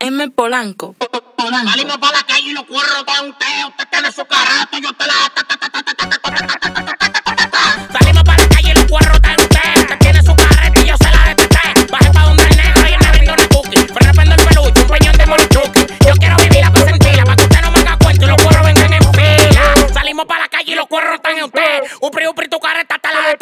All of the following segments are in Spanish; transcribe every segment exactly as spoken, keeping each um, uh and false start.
M. Polanco. Salimos para la calle y los cuerros de usted. Usted tiene su carreta, yo te la... Salimos para la calle y los cuerros de usted. Usted tiene su carreta y yo se la detesté. Bajé pa' donde el negro y él me vendió una cookie. Freno prendo el peluche, un peñón de molichuki. Yo quiero vivirla pa' sentirla, pa' que usted no me haga cuento y los cuerros vengan en fila. Salimos para la calle y los cuerros están en usted. Upri, upri, tu carreta hasta la...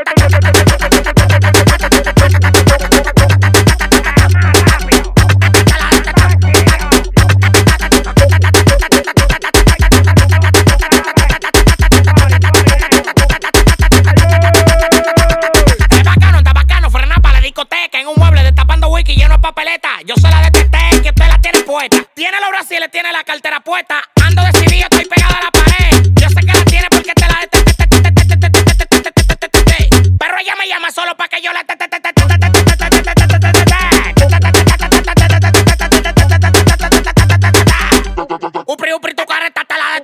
Yo se la detesté, que usted la tiene puesta. Tiene los brasiles, tiene la cartera puesta. Ando decidido, estoy pegada a la pared. Yo sé que la tiene porque te la detesté. Pero ella me llama solo para que yo la... Upri, upri, tu carreta hasta la...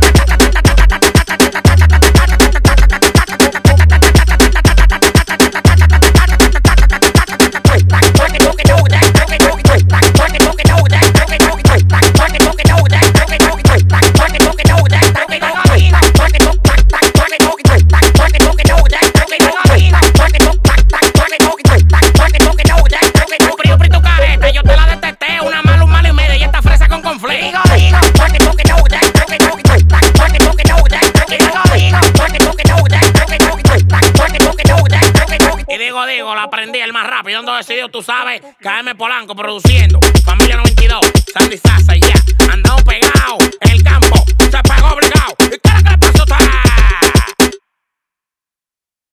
Digo, la aprendí el más rápido. Ando decidido, tú sabes, K M Polanco produciendo. Familia noventa y dos, Sandy Sasa y ya. Andamos pegados en el campo, se pegó obligado.